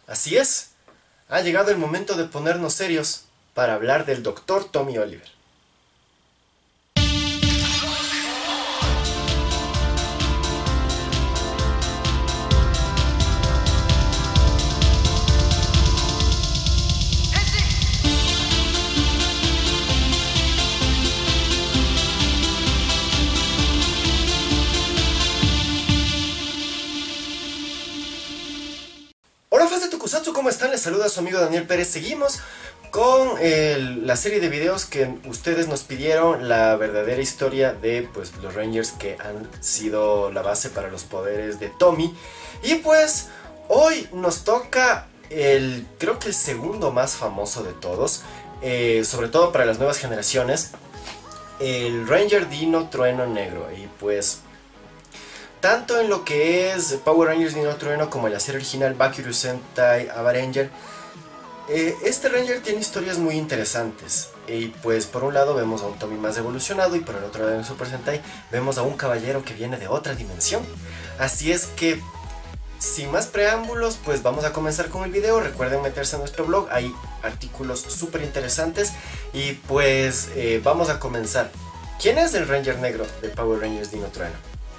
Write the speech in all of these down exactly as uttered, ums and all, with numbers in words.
Así es, ha llegado el momento de ponernos serios para hablar del doctor Tommy Oliver. Hola fans de Tokusatsu, ¿cómo están? Les saluda su amigo Daniel Pérez. Seguimos con el, la serie de videos que ustedes nos pidieron, la verdadera historia de pues, los Rangers que han sido la base para los poderes de Tommy. Y pues hoy nos toca el, creo que el segundo más famoso de todos, eh, sobre todo para las nuevas generaciones, el Ranger Dino Trueno Negro. Y pues tanto en lo que es Power Rangers Dino Trueno como en la serie original Bakiryu Sentai Abaranger, eh, este Ranger tiene historias muy interesantes. Y pues por un lado vemos a un Tommy más evolucionado y por el otro lado en Super Sentai vemos a un caballero que viene de otra dimensión. Así es que sin más preámbulos, pues vamos a comenzar con el video. Recuerden meterse a nuestro blog, hay artículos súper interesantes. Y pues eh, vamos a comenzar. ¿Quién es el Ranger Negro de Power Rangers Dino Trueno?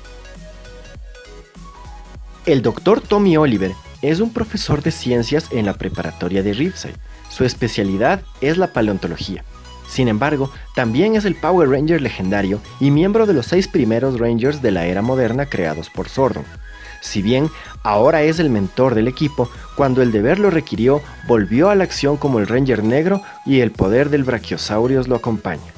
El doctor Tommy Oliver es un profesor de ciencias en la preparatoria de Riverside. Su especialidad es la paleontología. Sin embargo, también es el Power Ranger legendario y miembro de los seis primeros Rangers de la era moderna creados por Zordon. Si bien ahora es el mentor del equipo, cuando el deber lo requirió, volvió a la acción como el Ranger negro y el poder del Brachiosaurus lo acompaña.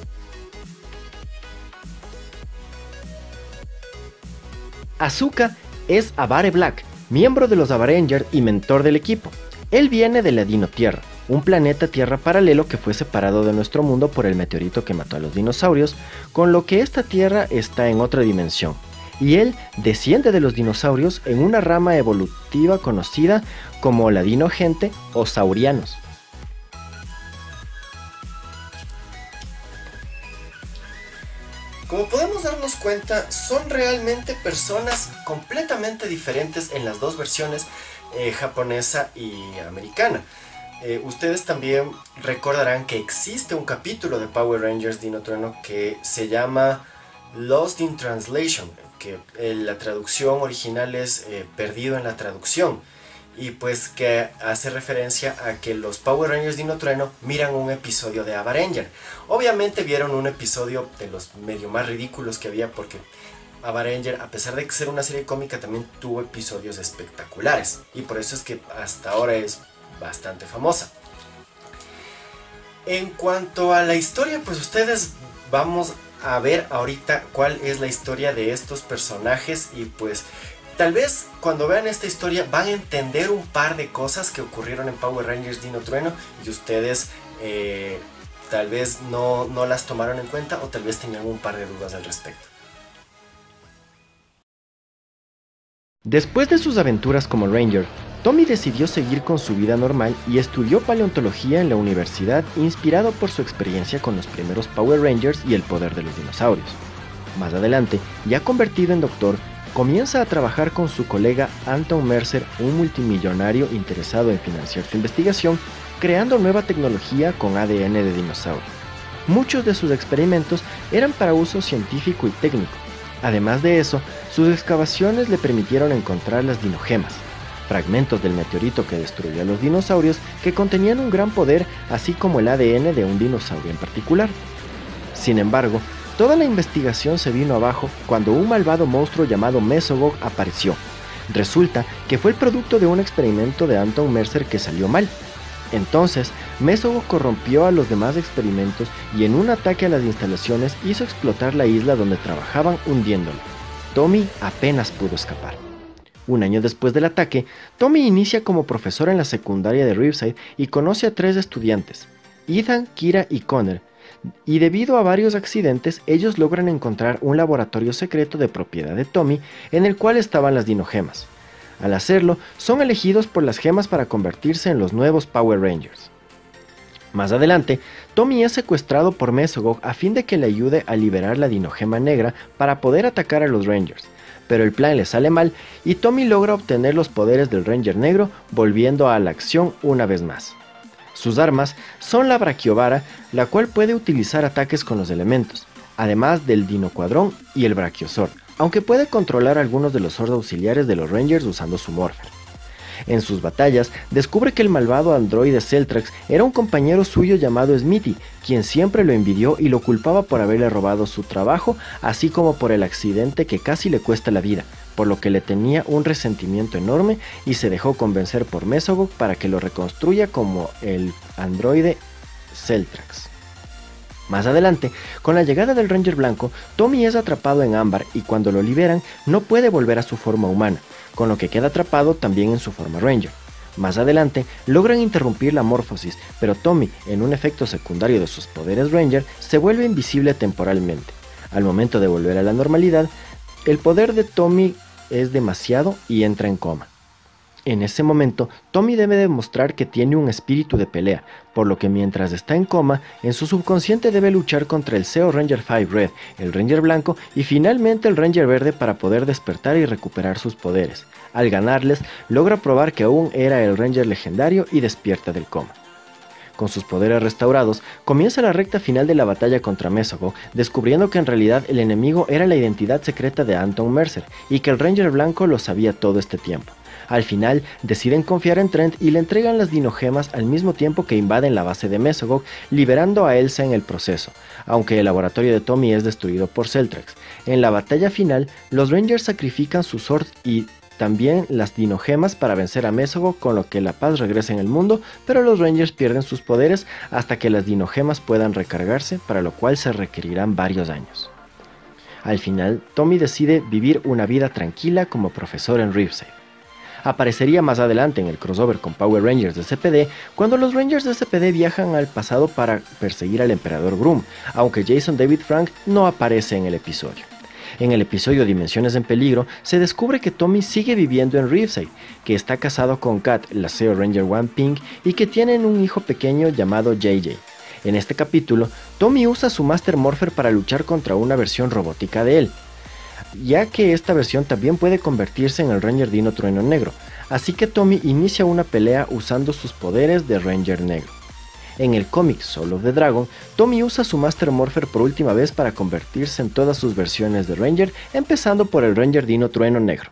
Asuka es Abare Black, miembro de los Abaranger y mentor del equipo. Él viene de la Dino Tierra, un planeta tierra paralelo que fue separado de nuestro mundo por el meteorito que mató a los dinosaurios, con lo que esta tierra está en otra dimensión. Y él desciende de los dinosaurios en una rama evolutiva conocida como la Dinogente o Saurianos. Como podemos darnos cuenta, son realmente personas completamente diferentes en las dos versiones, eh, japonesa y americana. Eh, ustedes también recordarán que existe un capítulo de Power Rangers Dino Trueno que se llama Lost in Translation, que eh, la traducción original es eh, Perdido en la traducción. Y pues que hace referencia a que los Power Rangers Dino Trueno miran un episodio de Abaranger. Obviamente vieron un episodio de los medio más ridículos que había, porque Abaranger, a pesar de ser una serie cómica, también tuvo episodios espectaculares. Y por eso es que hasta ahora es bastante famosa. En cuanto a la historia, pues ustedes vamos a ver ahorita cuál es la historia de estos personajes. Y pues tal vez cuando vean esta historia van a entender un par de cosas que ocurrieron en Power Rangers Dino Trueno y ustedes eh, tal vez no, no las tomaron en cuenta o tal vez tenían un par de dudas al respecto. Después de sus aventuras como Ranger, Tommy decidió seguir con su vida normal y estudió paleontología en la universidad, inspirado por su experiencia con los primeros Power Rangers y el poder de los dinosaurios. Más adelante, ya convertido en doctor, comienza a trabajar con su colega Anton Mercer, un multimillonario interesado en financiar su investigación, creando nueva tecnología con A D N de dinosaurio. Muchos de sus experimentos eran para uso científico y técnico. Además de eso, sus excavaciones le permitieron encontrar las dinogemas, fragmentos del meteorito que destruyó a los dinosaurios que contenían un gran poder, así como el A D N de un dinosaurio en particular. Sin embargo, toda la investigación se vino abajo cuando un malvado monstruo llamado Mesogog apareció. Resulta que fue el producto de un experimento de Anton Mercer que salió mal. Entonces, Mesogog corrompió a los demás experimentos y en un ataque a las instalaciones hizo explotar la isla donde trabajaban, hundiéndola. Tommy apenas pudo escapar. Un año después del ataque, Tommy inicia como profesor en la secundaria de Riverside y conoce a tres estudiantes, Ethan, Kira y Connor. Y debido a varios accidentes, ellos logran encontrar un laboratorio secreto de propiedad de Tommy en el cual estaban las dinogemas. Al hacerlo, son elegidos por las gemas para convertirse en los nuevos Power Rangers. Más adelante, Tommy es secuestrado por Mesogog a fin de que le ayude a liberar la dinogema negra para poder atacar a los Rangers. pero el plan le sale mal y Tommy logra obtener los poderes del Ranger Negro, volviendo a la acción una vez más. Sus armas son la Brachiovara, la cual puede utilizar ataques con los elementos, además del Dinocuadrón y el Brachiosaur, aunque puede controlar algunos de los Zords auxiliares de los Rangers usando su Morpher. En sus batallas, descubre que el malvado androide Celtrax era un compañero suyo llamado Smithy, quien siempre lo envidió y lo culpaba por haberle robado su trabajo, así como por el accidente que casi le cuesta la vida, por lo que le tenía un resentimiento enorme y se dejó convencer por Mesogog para que lo reconstruya como el androide Celtrax. Más adelante, con la llegada del Ranger Blanco, Tommy es atrapado en ámbar y cuando lo liberan no puede volver a su forma humana, con lo que queda atrapado también en su forma Ranger. Más adelante, logran interrumpir la morfosis, pero Tommy, en un efecto secundario de sus poderes Ranger, se vuelve invisible temporalmente. Al momento de volver a la normalidad, el poder de Tommy es demasiado y entra en coma. En ese momento, Tommy debe demostrar que tiene un espíritu de pelea, por lo que mientras está en coma, en su subconsciente debe luchar contra el Zeo Ranger cinco Red, el Ranger Blanco y finalmente el Ranger Verde para poder despertar y recuperar sus poderes. Al ganarles, logra probar que aún era el Ranger legendario y despierta del coma. Con sus poderes restaurados, comienza la recta final de la batalla contra Mesogog, descubriendo que en realidad el enemigo era la identidad secreta de Anton Mercer y que el Ranger Blanco lo sabía todo este tiempo. Al final, deciden confiar en Trent y le entregan las dinogemas al mismo tiempo que invaden la base de Mesogog, liberando a Elsa en el proceso, aunque el laboratorio de Tommy es destruido por Celtrax. En la batalla final, los Rangers sacrifican sus swords y también las dinogemas para vencer a Mesogog, con lo que la paz regresa en el mundo, pero los Rangers pierden sus poderes hasta que las dinogemas puedan recargarse, para lo cual se requerirán varios años. Al final, Tommy decide vivir una vida tranquila como profesor en Ripside. Aparecería más adelante en el crossover con Power Rangers de C P D, cuando los Rangers de C P D viajan al pasado para perseguir al Emperador Groom, aunque Jason David Frank no aparece en el episodio. En el episodio Dimensiones en Peligro, se descubre que Tommy sigue viviendo en Ripside, que está casado con Kat, la Zeo Ranger One Pink, y que tienen un hijo pequeño llamado J J. En este capítulo, Tommy usa su Master Morpher para luchar contra una versión robótica de él, ya que esta versión también puede convertirse en el Ranger Dino Trueno Negro, así que Tommy inicia una pelea usando sus poderes de Ranger Negro. En el cómic Soul of the Dragon, Tommy usa su Master Morpher por última vez para convertirse en todas sus versiones de Ranger, empezando por el Ranger Dino Trueno Negro.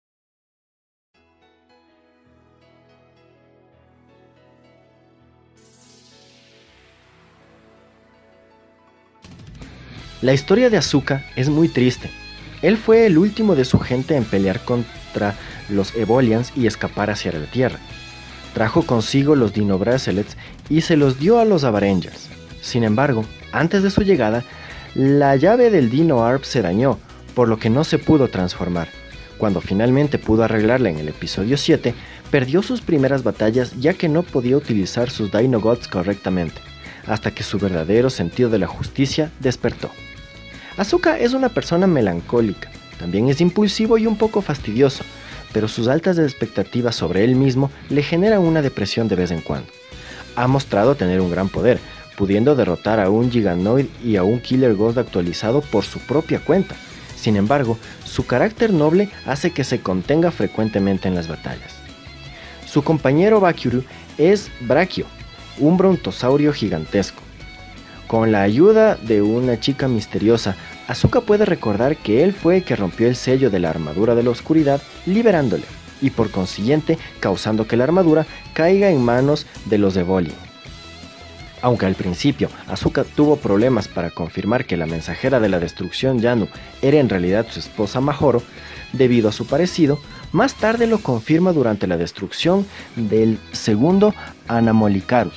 La historia de Asuka es muy triste. Él fue el último de su gente en pelear contra los Evolians y escapar hacia la Tierra. Trajo consigo los Dino Bracelets y se los dio a los Avarangers. Sin embargo, antes de su llegada, la llave del Dino Arp se dañó, por lo que no se pudo transformar. Cuando finalmente pudo arreglarla en el episodio siete, perdió sus primeras batallas ya que no podía utilizar sus Dino Gods correctamente, hasta que su verdadero sentido de la justicia despertó. Asuka es una persona melancólica, también es impulsivo y un poco fastidioso, pero sus altas expectativas sobre él mismo le generan una depresión de vez en cuando. Ha mostrado tener un gran poder, pudiendo derrotar a un Giganoid y a un Killer Ghost actualizado por su propia cuenta. Sin embargo, su carácter noble hace que se contenga frecuentemente en las batallas. Su compañero Bakuru es Brachio, un brontosaurio gigantesco. Con la ayuda de una chica misteriosa, Asuka puede recordar que él fue el que rompió el sello de la armadura de la oscuridad, liberándole, y por consiguiente causando que la armadura caiga en manos de los Evolian. Aunque al principio Asuka tuvo problemas para confirmar que la mensajera de la destrucción Yanu era en realidad su esposa Mahoro, debido a su parecido, más tarde lo confirma durante la destrucción del segundo Anamolicarus.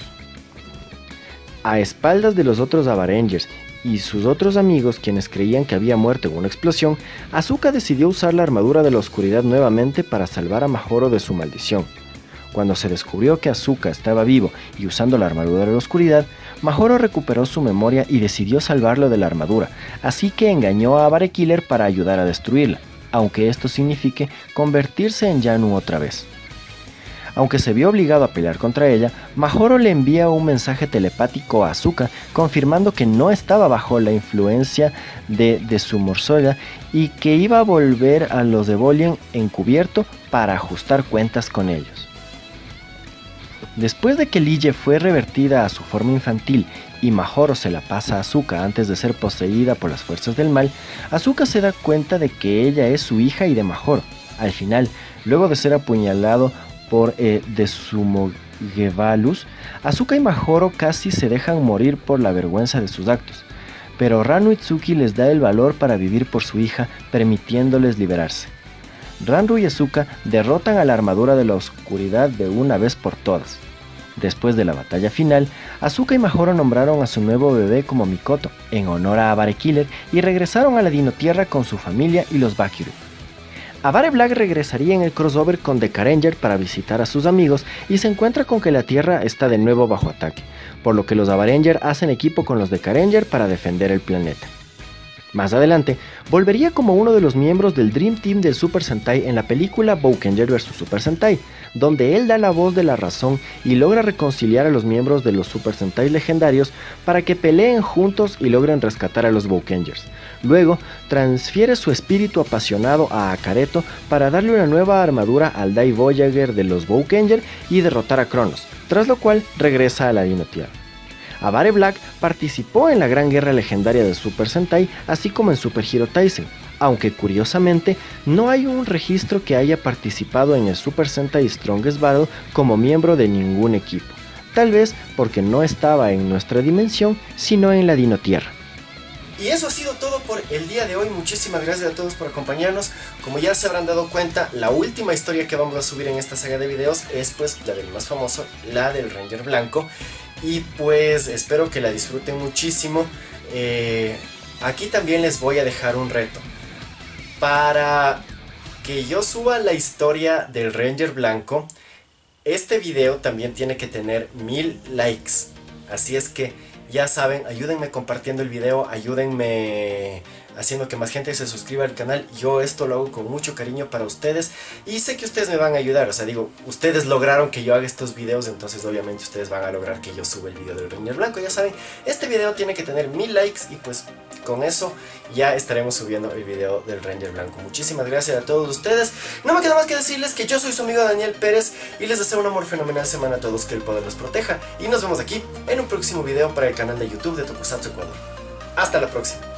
A espaldas de los otros Avarangers y sus otros amigos, quienes creían que había muerto en una explosión, Asuka decidió usar la armadura de la oscuridad nuevamente para salvar a Mahoro de su maldición. Cuando se descubrió que Asuka estaba vivo y usando la armadura de la oscuridad, Mahoro recuperó su memoria y decidió salvarlo de la armadura, así que engañó a Avarekiller para ayudar a destruirla, aunque esto signifique convertirse en Yanu otra vez. Aunque se vio obligado a pelear contra ella, Majoro le envía un mensaje telepático a Asuka confirmando que no estaba bajo la influencia de, de su morsoya y que iba a volver a los Evolian encubierto para ajustar cuentas con ellos. Después de que Lille fue revertida a su forma infantil y Majoro se la pasa a Asuka antes de ser poseída por las fuerzas del mal, Asuka se da cuenta de que ella es su hija y de Majoro. Al final, luego de ser apuñalado por eh, Desumogevalus, Asuka y Majoro casi se dejan morir por la vergüenza de sus actos, pero Ranru Itsuki les da el valor para vivir por su hija, permitiéndoles liberarse. Ranru y Asuka derrotan a la armadura de la oscuridad de una vez por todas. Después de la batalla final, Asuka y Majoro nombraron a su nuevo bebé como Mikoto, en honor a Avare Killer, y regresaron a la Dinotierra con su familia y los Bakiru. Avare Black regresaría en el crossover con The Karenger para visitar a sus amigos y se encuentra con que la Tierra está de nuevo bajo ataque, por lo que los Avarenger hacen equipo con los The Karenger para defender el planeta. Más adelante, volvería como uno de los miembros del Dream Team del Super Sentai en la película Boukenger versus. Super Sentai, donde él da la voz de la razón y logra reconciliar a los miembros de los Super Sentai legendarios para que peleen juntos y logren rescatar a los Boukengers. Luego, transfiere su espíritu apasionado a Akareto para darle una nueva armadura al Dai Voyager de los Boukenger y derrotar a Cronos, tras lo cual regresa a la Dinotierra. Avare Black participó en la Gran Guerra Legendaria de Super Sentai, así como en Super Hero Taisen, aunque curiosamente no hay un registro que haya participado en el Super Sentai Strongest Battle como miembro de ningún equipo, tal vez porque no estaba en nuestra dimensión, sino en la Dinotierra. Y eso ha sido todo por el día de hoy. Muchísimas gracias a todos por acompañarnos. Como ya se habrán dado cuenta, la última historia que vamos a subir en esta saga de videos es pues la del más famoso, la del Ranger Blanco. Y pues espero que la disfruten muchísimo. Eh, aquí también les voy a dejar un reto. Para que yo suba la historia del Ranger Blanco, este video también tiene que tener mil likes. Así es que ya saben, ayúdenme compartiendo el video, ayúdenme haciendo que más gente se suscriba al canal. Yo esto lo hago con mucho cariño para ustedes y sé que ustedes me van a ayudar. O sea, digo, ustedes lograron que yo haga estos videos, entonces obviamente ustedes van a lograr que yo suba el video del Ranger Blanco. Ya saben, este video tiene que tener mil likes y pues con eso ya estaremos subiendo el video del Ranger Blanco. Muchísimas gracias a todos ustedes. No me queda más que decirles que yo soy su amigo Daniel Pérez y les deseo un amor fenomenal semana a todos, que el poder los proteja. Y nos vemos aquí en un próximo video para el canal de YouTube de Tokusatsu Ecuador. Hasta la próxima.